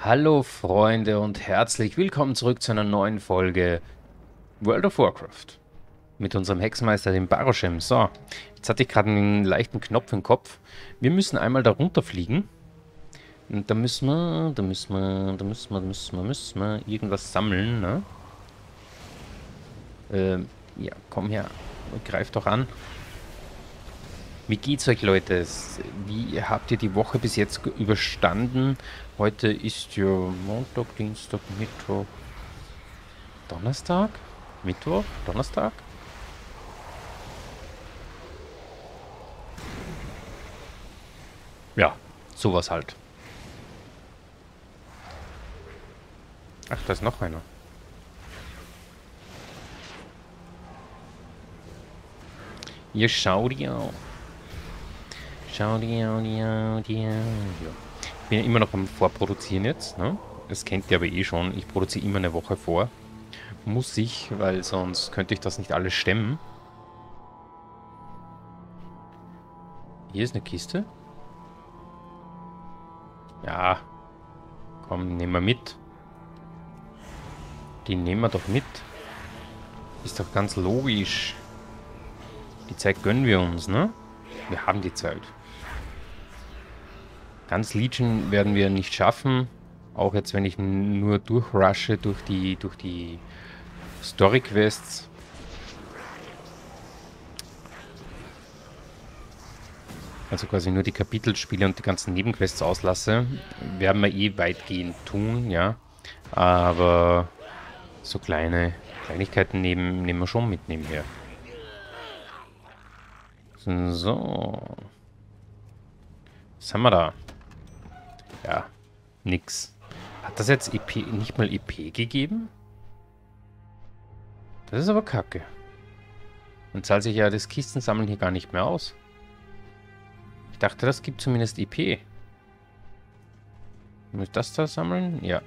Hallo Freunde und herzlich willkommen zurück zu einer neuen Folge World of Warcraft. Mit unserem Hexenmeister, dem Baroshem. So, jetzt hatte ich gerade einen leichten Knopf im Kopf. Wir müssen einmal da runterfliegen. Und da müssen wir irgendwas sammeln, ne? Ja, komm her. Greif doch an. Wie geht's euch, Leute? Wie habt ihr die Woche bis jetzt überstanden? Heute ist ja Montag, Dienstag, Mittwoch, Donnerstag? Mittwoch? Donnerstag? Ja, sowas halt. Ach, da ist noch einer. Hier, schau dir an. Schau dir an. Ja. Ich bin ja immer noch am Vorproduzieren jetzt, ne? Das kennt ihr aber eh schon. Ich produziere immer eine Woche vor. Muss ich, weil sonst könnte ich das nicht alles stemmen. Hier ist eine Kiste. Ja. Komm, nehmen wir mit. Die nehmen wir doch mit. Ist doch ganz logisch. Die Zeit gönnen wir uns, ne? Wir haben die Zeit. Ganz Legion werden wir nicht schaffen. Auch jetzt, wenn ich nur durchrushe durch die Story-Quests. Also quasi nur die Kapitelspiele und die ganzen Nebenquests auslasse. Werden wir eh weitgehend tun, ja. Aber so Kleinigkeiten nehmen wir schon mit nebenher. So. Was haben wir da? Ja, nix. Hat das jetzt EP, nicht mal EP gegeben? Das ist aber kacke. Dann zahlt sich ja das Kistensammeln hier gar nicht mehr aus. Ich dachte, das gibt zumindest EP. Muss ich das da sammeln? Ja.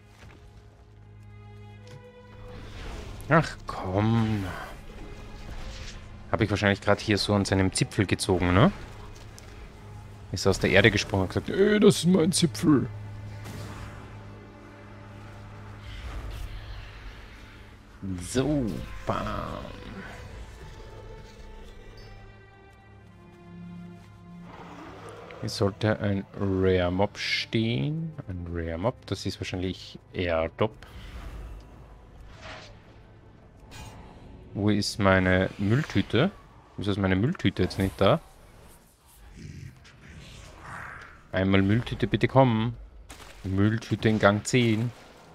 Ach komm. Habe ich wahrscheinlich gerade hier so an seinem Zipfel gezogen, ne? Ist aus der Erde gesprungen und gesagt, das ist mein Zipfel. So, bam. Hier sollte ein Rare Mob stehen. Ein Rare Mob, das ist wahrscheinlich Erdop. Wo ist meine Mülltüte? Wieso ist meine Mülltüte jetzt nicht da? Einmal Mülltüte bitte kommen. Mülltüte in Gang 10.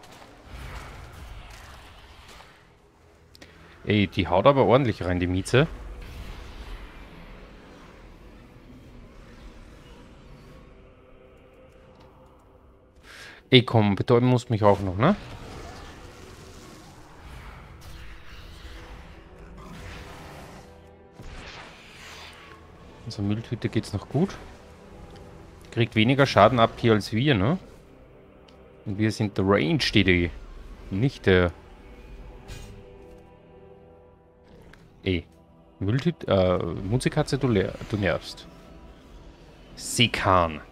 Ey, die haut aber ordentlich rein, die Mieze. Ey, komm, betäuben muss mich auch noch, ne? Unsere Mülltüte geht's noch gut. Kriegt weniger Schaden ab hier als wir, ne? Und wir sind der Range, die nicht der... Ey, Mülltüte, Musikatze, du nervst. Sekan.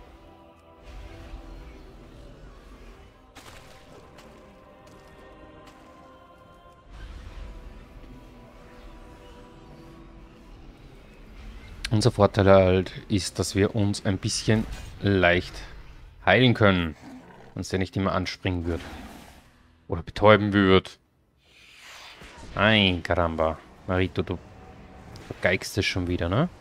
Unser Vorteil halt ist, dass wir uns ein bisschen leicht heilen können. Und der nicht immer anspringen wird. Oder betäuben wird. Nein, Caramba. Marito, du vergeigst es schon wieder, ne?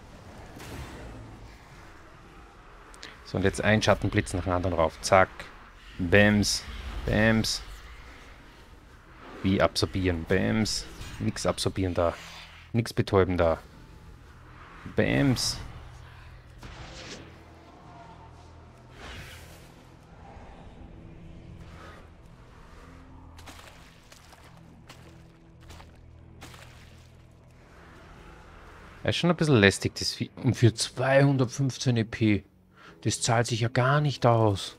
So, und jetzt ein Schattenblitz nach dem anderen rauf. Zack. Bams. Bams. Wie absorbieren. Bams. Nix absorbieren da. Nix betäuben da. Bams. Er ist schon ein bisschen lästig, das Vieh. Und für 215 EP. Das zahlt sich ja gar nicht aus.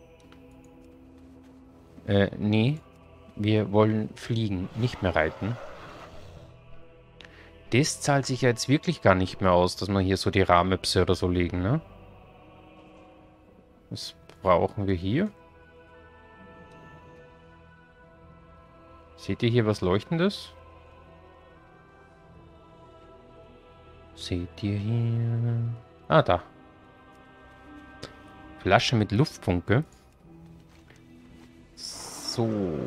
Nee. Wir wollen fliegen, nicht mehr reiten. Das zahlt sich ja jetzt wirklich gar nicht mehr aus, dass wir hier so die Rahmöpse oder so legen, ne? Was brauchen wir hier? Seht ihr hier was Leuchtendes? Seht ihr hier... Ah, da. Flasche mit Luftfunke. So.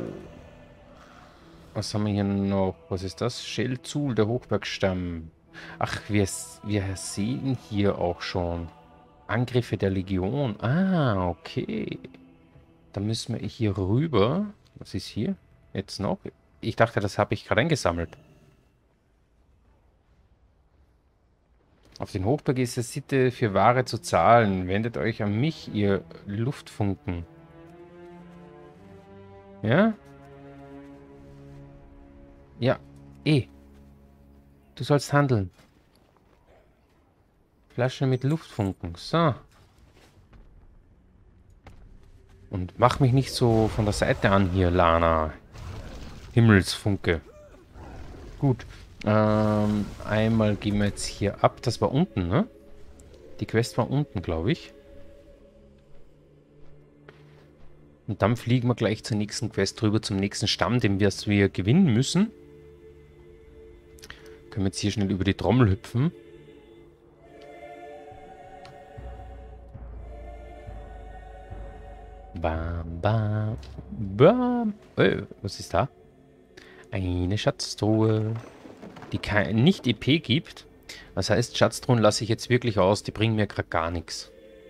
Was haben wir hier noch? Was ist das? Schellzul, der Hochbergstamm. Ach, wir sehen hier auch schon Angriffe der Legion. Ah, okay. Da müssen wir hier rüber. Was ist hier? Jetzt noch? Ich dachte, das habe ich gerade eingesammelt. Auf den Hochberg ist es Sitte, für Ware zu zahlen. Wendet euch an mich, ihr Luftfunken. Ja? Ja. Du sollst handeln. Flasche mit Luftfunken. So. Und mach mich nicht so von der Seite an hier, Lana. Himmelsfunke. Gut. Einmal gehen wir jetzt hier ab. Das war unten, ne? Die Quest war unten, glaube ich. Und dann fliegen wir gleich zur nächsten Quest rüber, zum nächsten Stamm, den wir gewinnen müssen. Können wir jetzt hier schnell über die Trommel hüpfen. Bam, bam, bam. Was ist da? Eine Schatztruhe, die nicht EP gibt. Was heißt, Schatztruhen lasse ich jetzt wirklich aus. Die bringen mir gerade gar nichts.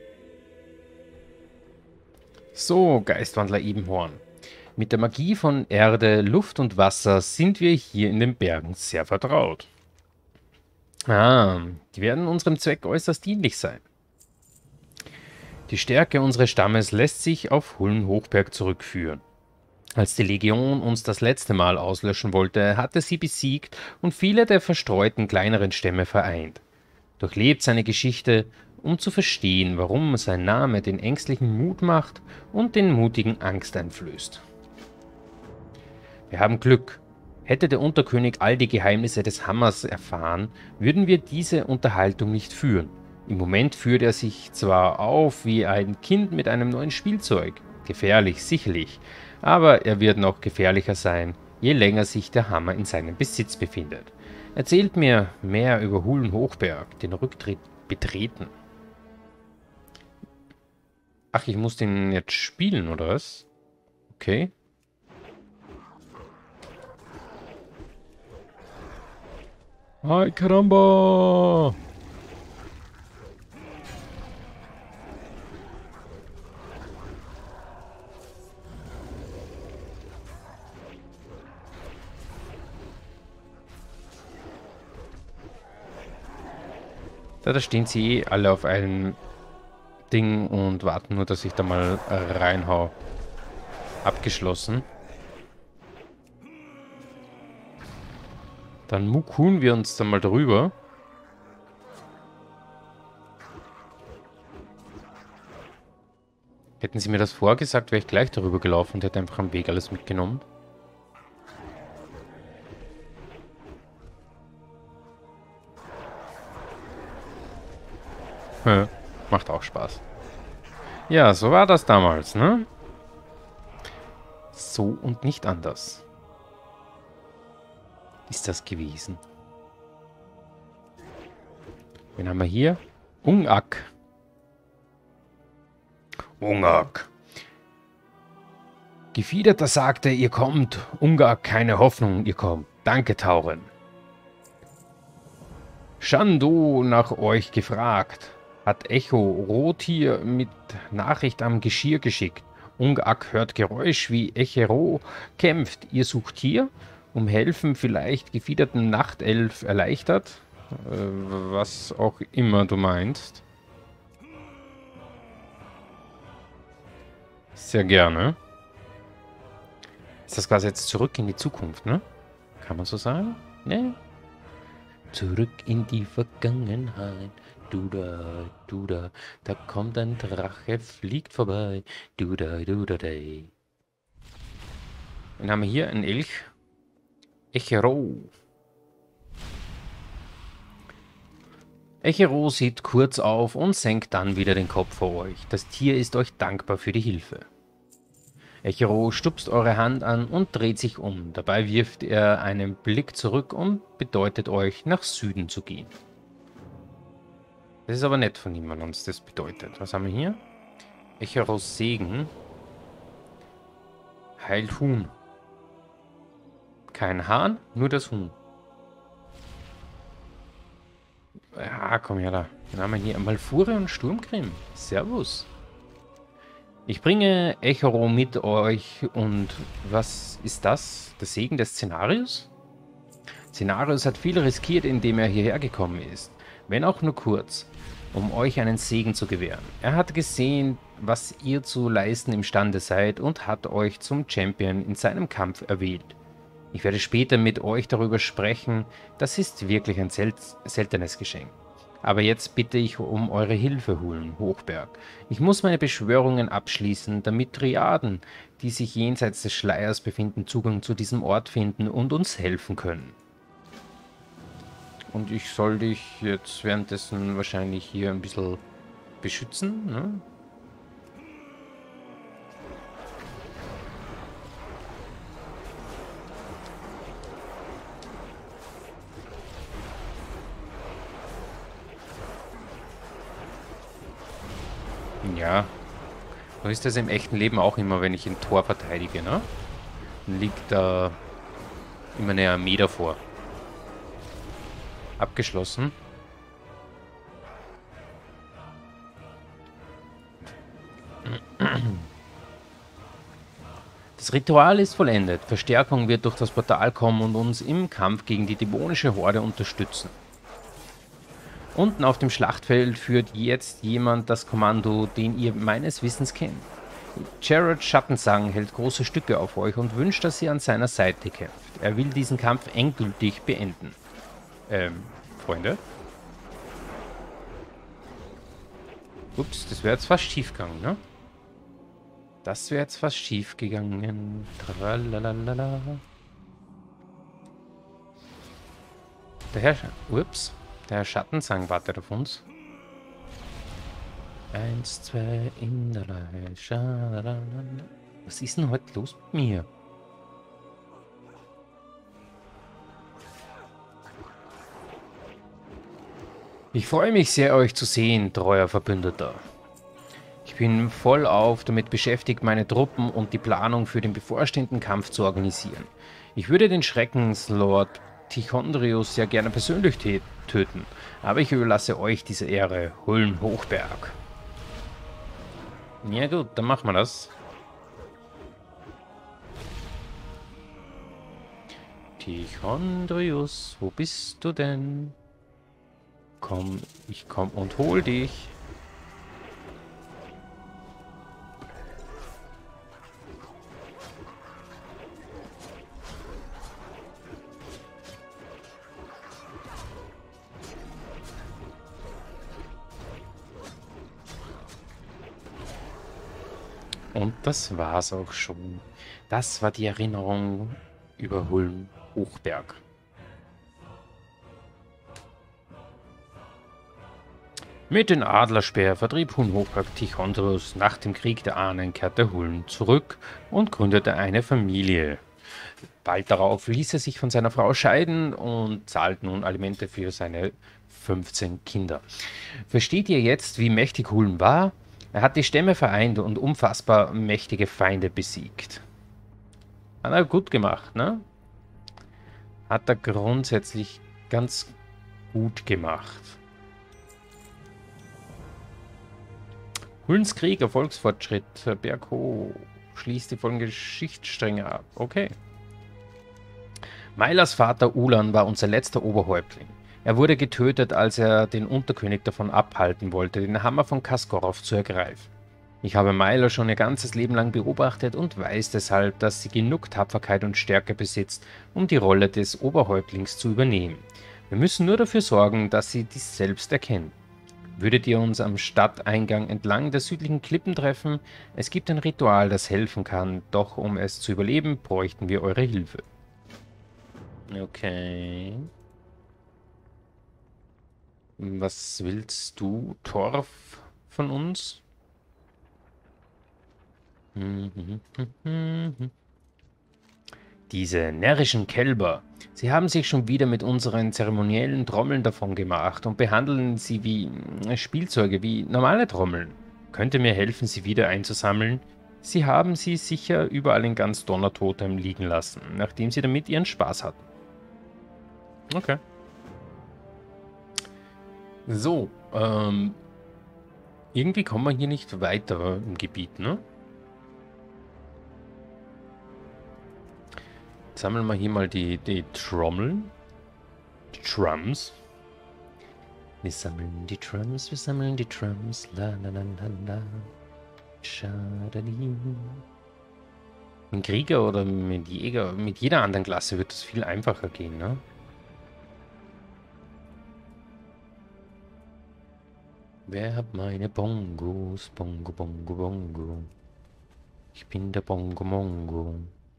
So, Geistwandler Ebenhorn. Mit der Magie von Erde, Luft und Wasser sind wir hier in den Bergen sehr vertraut. Die werden unserem Zweck äußerst dienlich sein. Die Stärke unseres Stammes lässt sich auf Hullen-Hochberg zurückführen. Als die Legion uns das letzte Mal auslöschen wollte, hatte sie besiegt und viele der verstreuten kleineren Stämme vereint. Durchlebt seine Geschichte, um zu verstehen, warum sein Name den Ängstlichen Mut macht und den Mutigen Angst einflößt. Wir haben Glück. Hätte der Unterkönig all die Geheimnisse des Hammers erfahren, würden wir diese Unterhaltung nicht führen. Im Moment führt er sich zwar auf wie ein Kind mit einem neuen Spielzeug. Gefährlich, sicherlich. Aber er wird noch gefährlicher sein, je länger sich der Hammer in seinem Besitz befindet. Erzählt mir mehr über Hullen-Hochberg, den Rücktritt betreten. Ach, ich muss den jetzt spielen, oder was? Okay. Ay, caramba! Da stehen sie eh alle auf einem Ding und warten nur, dass ich da mal reinhau. Abgeschlossen. Dann mukun wir uns da mal drüber. Hätten sie mir das vorgesagt, wäre ich gleich darüber gelaufen und hätte einfach am Weg alles mitgenommen. Macht auch Spaß. Ja, so war das damals, ne? So und nicht anders. Ist das gewesen. Wen haben wir hier? Ungak. Ungak. Gefiederter sagte, ihr kommt. Ungak, keine Hoffnung, ihr kommt. Danke, Tauren. Shandu nach euch gefragt. Hat Echo Rothir mit Nachricht am Geschirr geschickt. Ungak hört Geräusch, wie Echero kämpft. Ihr sucht hier, um helfen, vielleicht gefiederten Nachtelf erleichtert. Was auch immer du meinst. Sehr gerne. Ist das quasi jetzt zurück in die Zukunft, ne? Kann man so sagen? Ne? Zurück in die Vergangenheit. Du da kommt ein Drache, fliegt vorbei. Du da, day. Dann haben wir hier einen Elch. Echero. Echero sieht kurz auf und senkt dann wieder den Kopf vor euch. Das Tier ist euch dankbar für die Hilfe. Echiro stupst eure Hand an und dreht sich um. Dabei wirft er einen Blick zurück und bedeutet euch, nach Süden zu gehen. Das ist aber nett von ihm, wenn uns das bedeutet. Was haben wir hier? Echiros Segen. Heilt Huhn. Kein Hahn, nur das Huhn. Ja, komm her da. Dann haben wir hier Malfure und Sturmgrim. Servus. Ich bringe Echiro mit euch und was ist das? Der Segen des Szenarios? Szenarios hat viel riskiert, indem er hierher gekommen ist. Wenn auch nur kurz, um euch einen Segen zu gewähren. Er hat gesehen, was ihr zu leisten imstande seid und hat euch zum Champion in seinem Kampf erwählt. Ich werde später mit euch darüber sprechen. Das ist wirklich ein seltenes Geschenk. Aber jetzt bitte ich um eure Hilfe, Huln Hochberg. Ich muss meine Beschwörungen abschließen, damit Triaden, die sich jenseits des Schleiers befinden, Zugang zu diesem Ort finden und uns helfen können. Und ich soll dich jetzt währenddessen wahrscheinlich hier ein bisschen beschützen, ne? Ja, so ist das im echten Leben auch immer, wenn ich ein Tor verteidige, ne? Dann liegt da immer eine Armee davor. Abgeschlossen. Das Ritual ist vollendet. Verstärkung wird durch das Portal kommen und uns im Kampf gegen die dämonische Horde unterstützen. Unten auf dem Schlachtfeld führt jetzt jemand das Kommando, den ihr meines Wissens kennt. Jared Schattensang hält große Stücke auf euch und wünscht, dass ihr an seiner Seite kämpft. Er will diesen Kampf endgültig beenden. Freunde? Ups, das wäre jetzt fast schief gegangen, ne? Das wäre jetzt fast schief gegangen. Tralalala. Der Herr Schattensang wartet auf uns. 1, 2, in der Leiche. Was ist denn heute los mit mir? Ich freue mich sehr, euch zu sehen, treuer Verbündeter. Ich bin vollauf damit beschäftigt, meine Truppen und die Planung für den bevorstehenden Kampf zu organisieren. Ich würde den Schreckenslord Tichondrius ja gerne persönlich töten, aber ich überlasse euch diese Ehre, Huln Hochberg. Ja gut, dann machen wir das. Tichondrius, wo bist du denn? Komm, ich komm und hol dich. Und das war's auch schon. Das war die Erinnerung über Hulm Hochberg. Mit dem Adlerspeer vertrieb Hulm Hochberg Tichondrius. Nach dem Krieg der Ahnen kehrte Hulm zurück und gründete eine Familie. Bald darauf ließ er sich von seiner Frau scheiden und zahlt nun Alimente für seine 15 Kinder. Versteht ihr jetzt, wie mächtig Hulm war? Er hat die Stämme vereint und unfassbar mächtige Feinde besiegt. Hat er gut gemacht, ne? Hat er grundsätzlich ganz gut gemacht. Hulms Krieg, Erfolgsfortschritt, Bergho schließt die folgenden Geschichtsstränge ab. Okay. Mailers Vater Ulan war unser letzter Oberhäuptling. Er wurde getötet, als er den Unterkönig davon abhalten wollte, den Hammer von Kaskorov zu ergreifen. Ich habe Mailer schon ihr ganzes Leben lang beobachtet und weiß deshalb, dass sie genug Tapferkeit und Stärke besitzt, um die Rolle des Oberhäuptlings zu übernehmen. Wir müssen nur dafür sorgen, dass sie dies selbst erkennt. Würdet ihr uns am Stadteingang entlang der südlichen Klippen treffen? Es gibt ein Ritual, das helfen kann, doch um es zu überleben, bräuchten wir eure Hilfe. Okay. Was willst du, Torf, von uns? Diese närrischen Kälber. Sie haben sich schon wieder mit unseren zeremoniellen Trommeln davongemacht und behandeln sie wie Spielzeuge, wie normale Trommeln. Könnt ihr mir helfen, sie wieder einzusammeln? Sie haben sie sicher überall in ganz Donnertotem liegen lassen, nachdem sie damit ihren Spaß hatten. Okay. So, irgendwie kommen wir hier nicht weiter im Gebiet, ne? Sammeln wir hier mal die Trommeln. Die Drums. Wir sammeln die Drums, wir sammeln die Drums. La la la la la. Schadadi. Mit Krieger oder mit Jäger, mit jeder anderen Klasse wird das viel einfacher gehen, ne? Wer hat meine Bongos? Bongo, Bongo, Bongo. Ich bin der Bongo Mongo.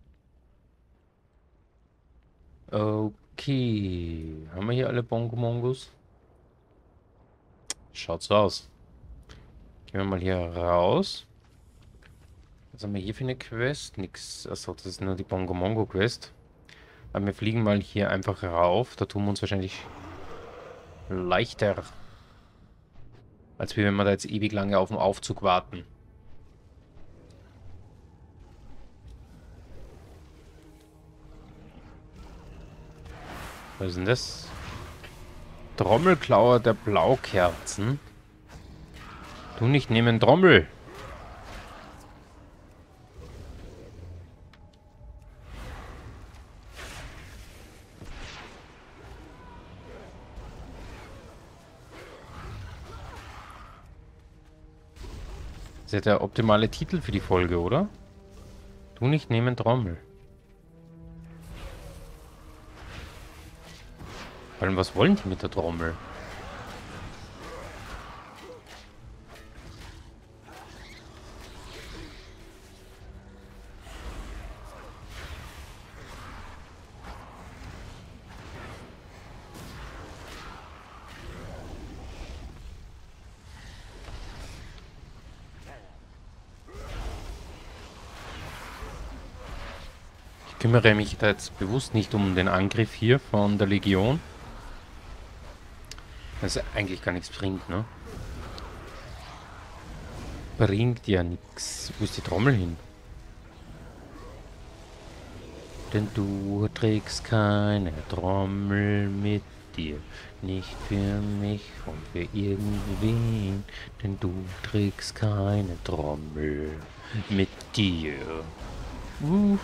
Okay. Haben wir hier alle Bongo Mongos? Schaut so aus. Gehen wir mal hier raus. Was haben wir hier für eine Quest? Nix. Achso, das ist nur die Bongo Mongo Quest. Aber wir fliegen mal hier einfach rauf. Da tun wir uns wahrscheinlich leichter. Als wenn wir da jetzt ewig lange auf den Aufzug warten. Was ist denn das? Trommelklauer der Blaukerzen. Du nicht nehmen Trommel. Das ist ja der optimale Titel für die Folge, oder? Du nicht nehmen Trommel. Vor allem, was wollen die mit der Trommel? Ich kümmere mich da jetzt bewusst nicht um den Angriff hier von der Legion. Das eigentlich gar nichts bringt, ne? Bringt ja nichts. Wo ist die Trommel hin? Denn du trägst keine Trommel mit dir. Nicht für mich und für irgendwen. Denn du trägst keine Trommel mit dir. Wuhu.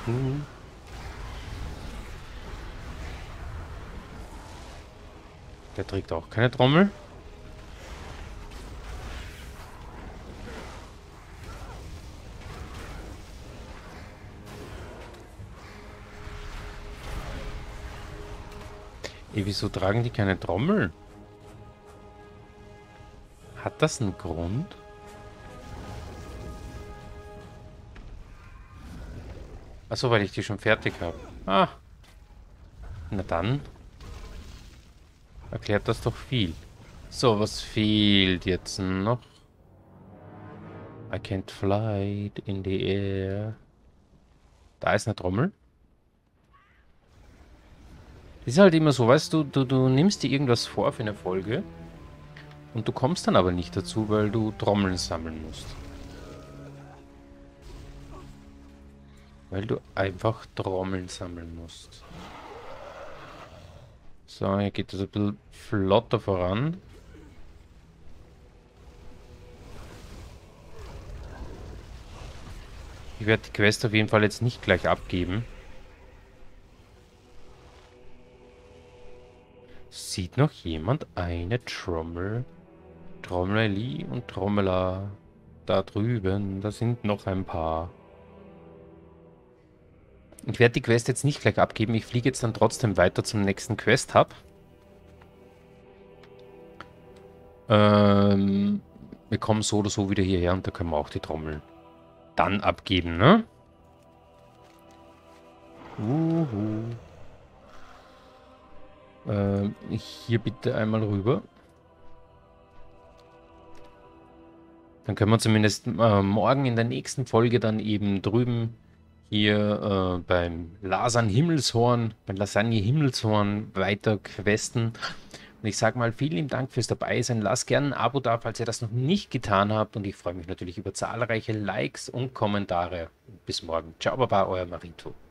Der trägt auch keine Trommel. Wieso tragen die keine Trommel? Hat das einen Grund? Achso, weil ich die schon fertig habe. Ah. Na dann. Erklärt das doch viel. So, was fehlt jetzt noch? I can't fly in the air. Da ist eine Trommel. Ist halt immer so, weißt du, du nimmst dir irgendwas vor für eine Folge und du kommst dann aber nicht dazu, weil du Trommeln sammeln musst. Weil du einfach Trommeln sammeln musst. So, hier geht es ein bisschen flotter voran. Ich werde die Quest auf jeden Fall jetzt nicht gleich abgeben. Sieht noch jemand eine Trommel? Trommeli und Trommeler. Da drüben, da sind noch ein paar. Ich werde die Quest jetzt nicht gleich abgeben. Ich fliege jetzt dann trotzdem weiter zum nächsten Quest-Hub. Wir kommen so oder so wieder hierher und da können wir auch die Trommel dann abgeben, ne? Hier bitte einmal rüber. Dann können wir zumindest morgen in der nächsten Folge dann eben drüben hier beim Lasan Himmelshorn, beim Lasagne Himmelshorn weiter questen. Und ich sage mal, vielen lieben Dank fürs Dabeisein. Lasst gerne ein Abo da, falls ihr das noch nicht getan habt. Und ich freue mich natürlich über zahlreiche Likes und Kommentare. Bis morgen. Ciao, Baba, euer Marito.